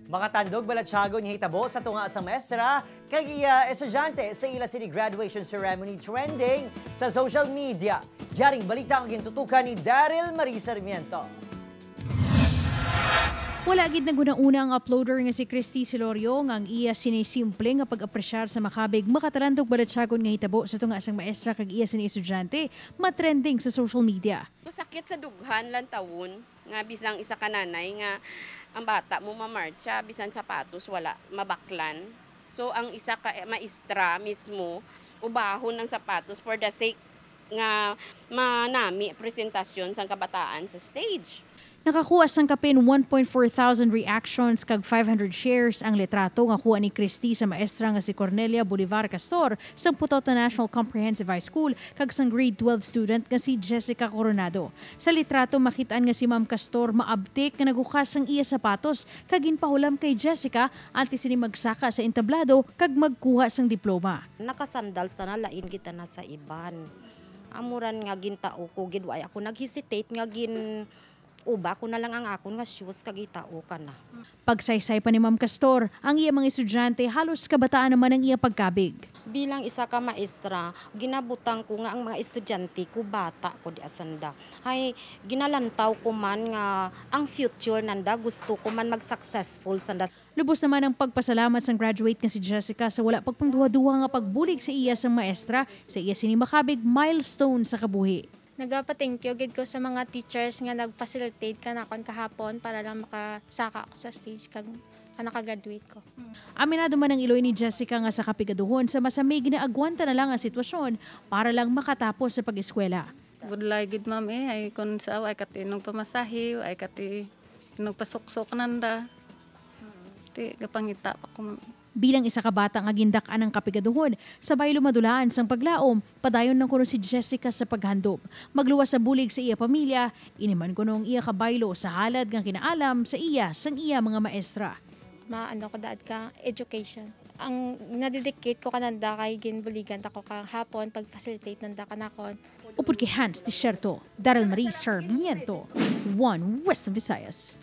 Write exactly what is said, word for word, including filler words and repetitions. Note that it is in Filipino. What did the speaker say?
Makatandog balatsagon nga hitabo sa tunga sa maestra kay uh, estudyante sa ila city graduation ceremony trending sa social media. Yaring balita ang gintutukan ni Daryl Marie Sarmiento. Wala gid naguna-una ang uploader nga si Christy Silorio nga ang iya sinisimple nga pag-apresyar sa makabig makatarandog balatsagon nga hitabo sa tunga sang maestra kag iya sini estudyante matrending sa social media. Sakit sa dughan lang tawon nga bisang isa ka nanay nga ang bata mo mamarcha bisan sapatos wala mabaklan. So ang isa ka maestra mismo ubahon ng sapatos for the sake nga manami presentasyon sang kabataan sa stage. Nakakuha sang kapin one point four thousand reactions kag five hundred shares ang litrato nga kuha ni Christy sa maestra nga si Cornelia Bolivar Castor sa Putota National Comprehensive High School kag sang grade twelve student nga si Jessica Coronado. Sa litrato makitaan nga si Ma'am Castor maabtik nga nagukas ang iya sapatos kag ginpahulam kay Jessica antes sini magsaka sa entablado kag magkuha sang diploma. Nakasandals na lain kita na sa iban. Amuran nga gintao ko gid way ako naghesitate nga gin uba ko na lang ang akon nga shoes kag itao ka na. Pagsaysay pa ni Ma'am Castor, ang iya mga estudyante halos kabataan naman ang iya pagkabig. Bilang isa ka maestra, ginabutang ko nga ang mga estudyante ko bata ko di asanda. Hay ginalantaw ko man nga ang future nanda gusto ko man mag-successful sanda. Lubos naman ang pagpasalamat sang graduate nga si Jessica sa wala pagpangduha-duha nga pagbulig sa iya sang maestra sa iya sini makabig milestone sa kabuhi. Nagapa-thank you gid ko sa mga teachers nga nag-facilitate kanakon kahapon para lang makasaka ako sa stage kag naka-graduate ko. Aminado man ang iloy ni Jessica nga sa kapigaduhon sa masamig ginaagwanta na lang ang sitwasyon para lang makatapos sa pag-eskwela. Budlay gid ma'am eh ay kun sa ay katinong pamasahe ay kati tinong pasuksok nanda. Ti gapangita pa ko ma'am. Bilang isa ka bata nga gindak-an ang kapigaduhon, sabay lumadulaan sang paglaom, padayon ng kuno si Jessica sa paghandom. Magluwas sa bulig sa iya pamilya, iniman kuno ang iya kabaylo sa halad nga kinaalam sa iya sang iya mga maestra. Maano ko daad ka education. Ang nadedicate ko kananda kay ginbuligan ako kang hapon pag-facilitate nanda kanakon. Upod kay Hans Desierto, Daryl Marie Sarmiento, One Western Visayas.